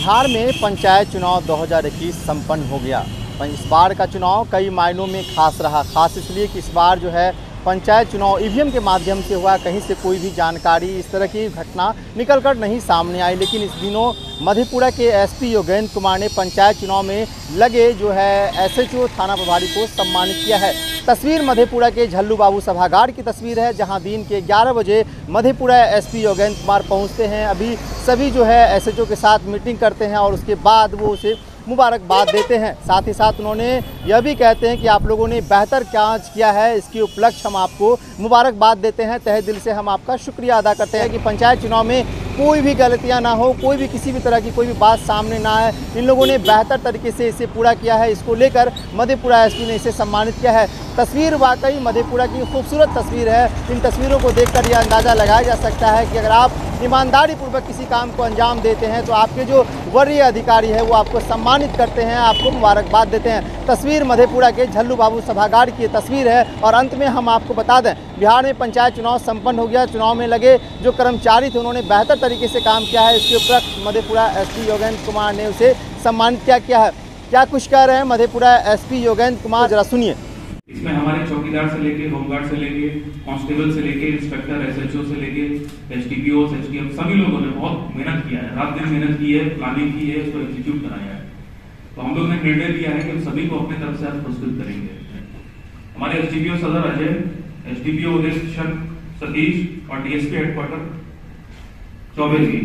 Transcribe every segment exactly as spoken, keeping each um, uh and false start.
बिहार में पंचायत चुनाव दो हज़ार इक्कीस संपन्न हो गया। इस बार का चुनाव कई मायनों में खास रहा। खास इसलिए कि इस बार जो है पंचायत चुनाव ईवीएम के माध्यम से हुआ। कहीं से कोई भी जानकारी इस तरह की घटना निकल कर नहीं सामने आई। लेकिन इस दिनों मधेपुरा के एसपी योगेंद्र कुमार ने पंचायत चुनाव में लगे जो है एसएचओ थाना प्रभारी को सम्मानित किया है। तस्वीर मधेपुरा के झल्लू बाबू सभागार की तस्वीर है, जहां दिन के ग्यारह बजे मधेपुरा एसपी योगेंद्र कुमार पहुंचते हैं। अभी सभी जो है एसएचओ के साथ मीटिंग करते हैं और उसके बाद वो उसे मुबारकबाद देते हैं। साथ ही साथ उन्होंने यह भी कहते हैं कि आप लोगों ने बेहतर कार्य किया है, इसके उपलक्ष्य हम आपको मुबारकबाद देते हैं। तहे दिल से हम आपका शुक्रिया अदा करते हैं कि पंचायत चुनाव में कोई भी गलतियां ना हो, कोई भी किसी भी तरह की कोई भी बात सामने ना आए। इन लोगों ने बेहतर तरीके से इसे पूरा किया है। इसको लेकर मधेपुरा एसपी ने इसे सम्मानित किया है। तस्वीर वाकई मधेपुरा की खूबसूरत तस्वीर है। इन तस्वीरों को देखकर यह अंदाज़ा लगाया जा सकता है कि अगर आप ईमानदारी पूर्वक किसी काम को अंजाम देते हैं तो आपके जो वरीय अधिकारी है वो आपको सम्मानित करते हैं, आपको मुबारकबाद देते हैं। तस्वीर मधेपुरा के झल्लू बाबू सभागार की तस्वीर है। और अंत में हम आपको बता दें, बिहार में पंचायत चुनाव संपन्न हो गया। चुनाव में लगे जो कर्मचारी थे उन्होंने बेहतर तरीके से काम किया है। इसके उपलक्ष्य मधेपुरा एसपी योगेंद्र कुमार ने उसे सम्मानित क्या किया है। क्या कुछ कह रहे हैं मधेपुरा एसपी योगेंद्र कुमार, जरा सुनिए। इसमें हमारे चौकीदार से लेके, होमगार्ड से लेके, कांस्टेबल से लेके, इंस्पेक्टर, एसएचओ से लेके, एसडीपीओ, एसडीएम सभी लोगों ने बहुत मेहनत किया है, रात दिन मेहनत की है, प्लानिंग की है, इसको एग्जीक्यूट कराया है। तो हम लोग ने निर्णय लिया है कि हम सभी को अपनी तरफ से आज पुरस्कृत करेंगे। हमारे एसडीपीओ सदर अजय, एसडीपीओ उदय किशन सतीश और डीएसपी हेडक्वार्टर चौबे जी,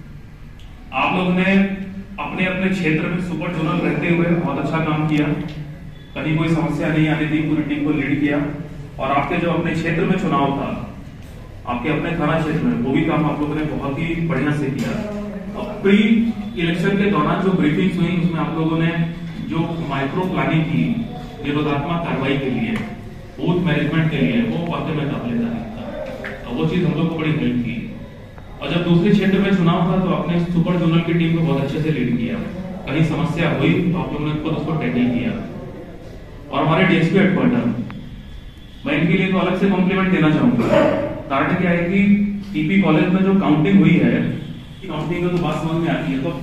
आप लोगों ने अपने अपने क्षेत्र में सुपर जोनल रहते हुए बहुत अच्छा काम किया। कहीं कोई समस्या नहीं आने दी, पूरी टीम को लीड किया। और आपके जो अपने क्षेत्र में चुनाव था, आपके अपने थाना क्षेत्र में, वो भी काम आप लोगों ने बहुत ही बढ़िया से किया। और प्री इलेक्शन के दौरान जो ब्रीफिंग हुई उसमें आप लोगों ने जो माइक्रो प्लानिंग की निरोधात्मक कार्रवाई के लिए, बूथ मैनेजमेंट के लिए, वो वाकई में काबिल तारीफ था। वो चीज हम लोग को बड़ी हेल्प की। और जब दूसरे क्षेत्र में चुनाव था तो आपने सुपर जोनल की टीम को बहुत अच्छे से लीड किया। कहीं समस्या हुई तो आप लोगों ने खुद उसको टैकल किया। और हमारे डीएसपी हेडक्वार्टर, मैं इनके लिए तो अलग से कॉम्प्लीमेंट देना चाहूंगा। कारण क्या है कि टीपी कॉलेज में जो काउंटिंग हुई है, काउंटिंग में तो बात समझ में आती है। तो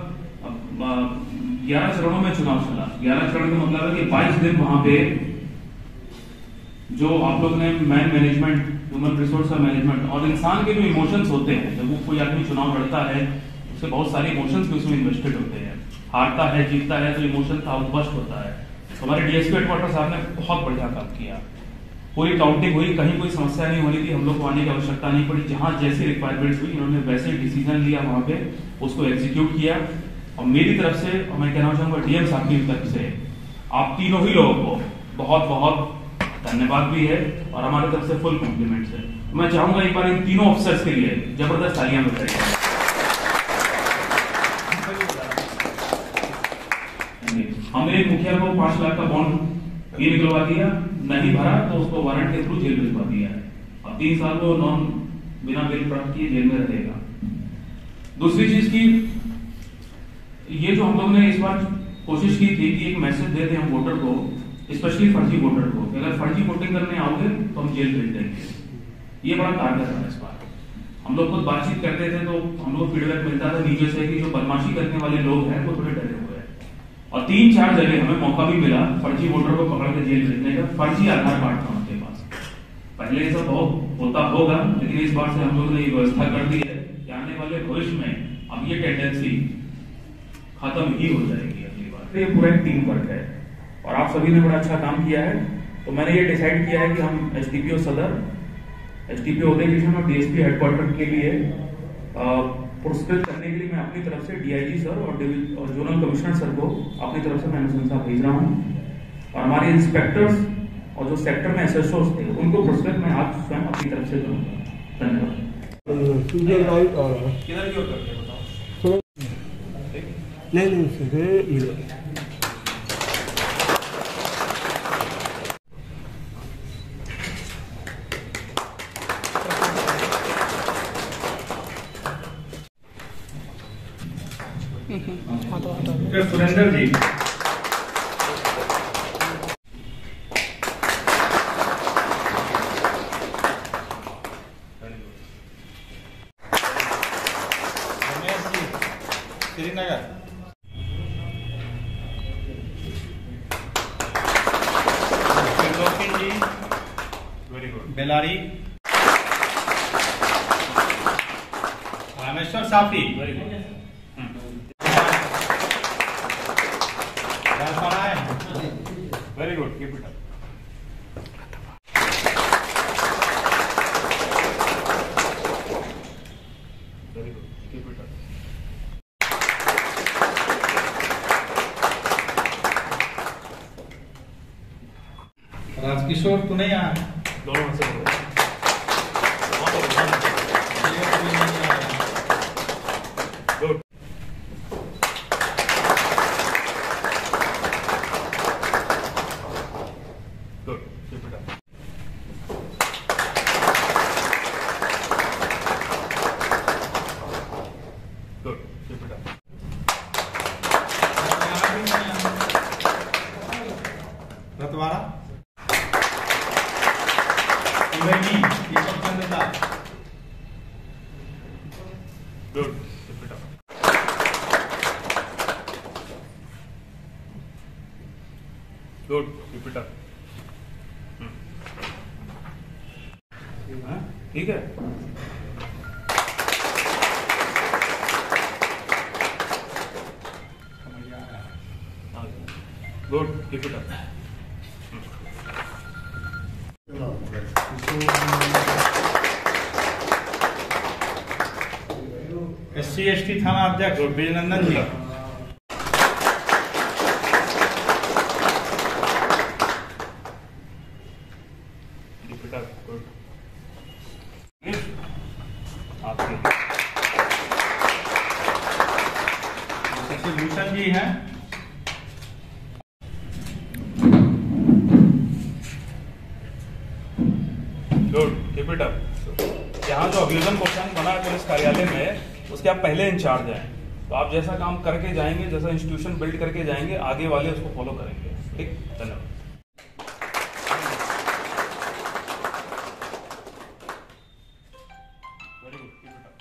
लगभग ग्यारह चरणों में चुनाव चला। ग्यारह चरण का मतलब है कि बाईस दिन वहां पे जो आप लोग ने man management, human resource management और इंसान के जो इमोशंस होते हैं, जब वो कोई आदमी चुनाव लड़ता है उससे बहुत सारे इमोशंस भी उसमें इन्वेस्टेड होते हैं। हारता है, जीतता है तो इमोशन का आउटबर्स्ट होता है। हमारे डीएसपी हेडक्वार्टर साहब ने बहुत बढ़िया काम किया। पूरी काउंटिंग हुई, कहीं कोई समस्या नहीं होनी थी, हम लोग को आने की आवश्यकता नहीं पड़ी। जहां जैसी रिक्वायरमेंट हुई इन्होंने वैसे डिसीजन लिया, वहां पे उसको एग्जीक्यूट किया। और मेरी तरफ से, और मैं कहना चाहूंगा डीएम साहब की तरफ से, आप तीनों ही लोगों को बहुत बहुत धन्यवाद भी है और हमारी तरफ से फुल कॉम्प्लीमेंट्स है। मैं चाहूंगा एक बार इन तीनों ऑफिसर्स के लिए जबरदस्त तालियां बजाइए। हमने एक मुखिया को पांच लाख का बॉन्ड ये निकलवा दिया, नहीं भरा तो उसको वारंट के थ्रू जेल भिजवा दिया है। अब तीन साल वो नॉन बिना बेल प्राप्त किए जेल में रहेगा। दूसरी चीज की, ये जो हम लोग ने इस बार कोशिश की थी कि एक मैसेज दे दें हम वोटर को, स्पेशली फर्जी वोटर को, अगर फर्जी वोटिंग करने आओगे तो हम जेल भेज देंगे। ये बड़ा कारगर था इस बार। हम लोग खुद बातचीत करते थे तो हम लोग फीडबैक मिलता था नीचे से कि जो बदमाशी करने वाले लोग हैं वो थोड़े डरे हुए हैं। और तीन चार जगह हमें मौका भी मिला फर्जी वोटर को पकड़ के जेल भेजने का। फर्जी आधार कार्ड था उनके पास। पहले ये सब बहुत होता होगा, लेकिन इस बार से हम लोगों ने ये व्यवस्था कर दी है कि आने वाले भविष्य में अब ये टेंडेंसी खत्म ही हो जाएगी अगली बार। ये पूरा एक टीम वर्क है और आप सभी ने बड़ा अच्छा काम किया है। तो मैंने ये डिसाइड किया है कि हम एसडीपीओ सदर, एसडीपीओ उदय किशन और डीएसपी हेडक्वार्टर के लिए पुरस्कृत करने के लिए मैं अपनी तरफ से डीआईजी सर और, और जोनल कमिश्नर सर को अपनी तरफ से मैं अनुशंसा भेज रहा हूं। और हमारे इंस्पेक्टर्स और जो सेक्टर में एसएसओ थे उनको पुरस्कृत मैं आज स्वयं अपनी तरफ से करूंगा। धन्यवाद। किधर की ओर करते हैं बताओ? नहीं नहीं Surendra ji, Srinagar. Bellary, Rameshwar Safi, very good, keep it up. Very good, keep it up. Rajkishore तू नहीं आया, दोनों में से good. Good, keep it up. Good, keep it up. Ratwara, Deepak Chandrata, good, keep it up. Good, keep it up. ठीक है। Good, keep it up. S C S T थाना अध्यक्ष Vijaynandan ji, keep it up. Good. आपके भूषण जी हैं, गुड, कीप इट अप। यहाँ जो अभियोजन question बना है पुलिस कार्यालय में, उसके आप पहले इंचार्ज हैं, तो आप जैसा काम करके जाएंगे, जैसा इंस्टीट्यूशन बिल्ड करके जाएंगे, आगे वाले उसको फॉलो करेंगे। ठीक, धन्यवाद। Very good, keep it up.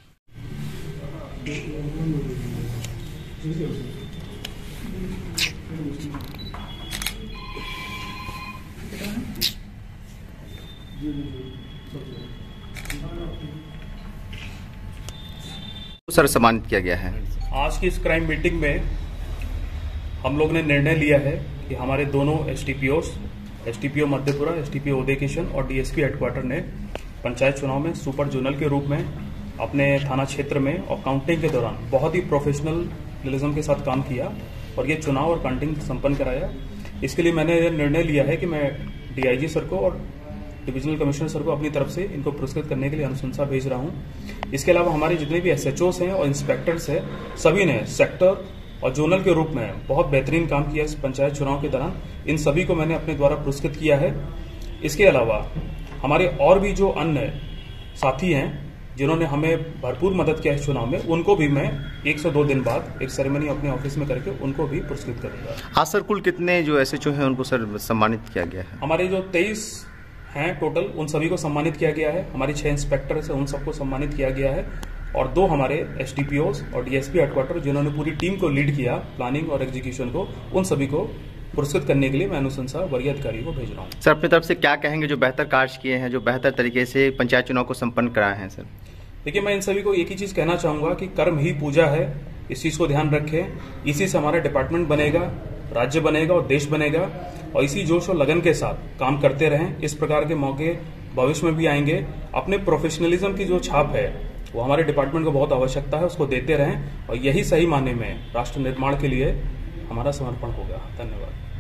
Sir सम्मानित किया गया है। आज की इस क्राइम मीटिंग में हम लोग ने निर्णय लिया है कि हमारे दोनों SDPOs, SDPO Madhepura, SDPO Uday Kishan और डीएसपी हेडक्वार्टर ने पंचायत चुनाव में सुपर जोनल के रूप में अपने थाना क्षेत्र में और काउंटिंग के दौरान बहुत ही प्रोफेशनलिज्म के साथ काम किया और ये चुनाव और काउंटिंग संपन्न कराया। इसके लिए मैंने निर्णय लिया है कि मैं डीआईजी सर को और डिविजनल कमिश्नर सर को अपनी तरफ से इनको पुरस्कृत करने के लिए अनुशंसा भेज रहा हूं। इसके अलावा हमारे जितने भी एसएचओस हैं और इंस्पेक्टर्स हैं, सभी ने सेक्टर और जोनल के रूप में बहुत बेहतरीन काम किया इस पंचायत चुनाव के दौरान। इन सभी को मैंने अपने द्वारा पुरस्कृत किया है। इसके अलावा हमारे और भी जो अन्य साथी हैं जिन्होंने हमें भरपूर मदद किया इस चुनाव में, उनको भी मैं एक सौ दो दिन बाद एक सेरेमनी अपने ऑफिस में करके उनको भी पुरस्कृत करूंगा। हाँ सर, कुल कितने जो एसएचओ हैं उनको सर सम्मानित किया गया है? हमारे जो तेईस हैं टोटल, उन सभी को सम्मानित किया गया है। हमारी छह इंस्पेक्टर्स हैं, उन सबको सम्मानित किया गया है और दो हमारे एसडीपीओस और डीएसपी हेडक्वार्टर जिन्होंने पूरी टीम को लीड किया प्लानिंग और एग्जीक्यूशन को, उन सभी को पुरस्कृत करने के लिए मैं अनुशंसा वरीय अधिकारी को भेज रहा हूँ। सर अपनी तरफ से क्या कहेंगे जो बेहतर कार्य किए हैं, जो बेहतर तरीके से पंचायत चुनाव को संपन्न कराए हैं? सर देखिए, मैं इन सभी को एक ही चीज कहना चाहूंगा कि कर्म ही पूजा है, इस चीज को ध्यान रखें। इसी से हमारा डिपार्टमेंट बनेगा, राज्य बनेगा और देश बनेगा और इसी जोश और लगन के साथ काम करते रहें। इस प्रकार के मौके भविष्य में भी आएंगे। अपने प्रोफेशनलिज्म की जो छाप है वो हमारे डिपार्टमेंट को बहुत आवश्यकता है, उसको देते रहें और यही सही मायने में राष्ट्र निर्माण के लिए हमारा समर्पण होगा। धन्यवाद।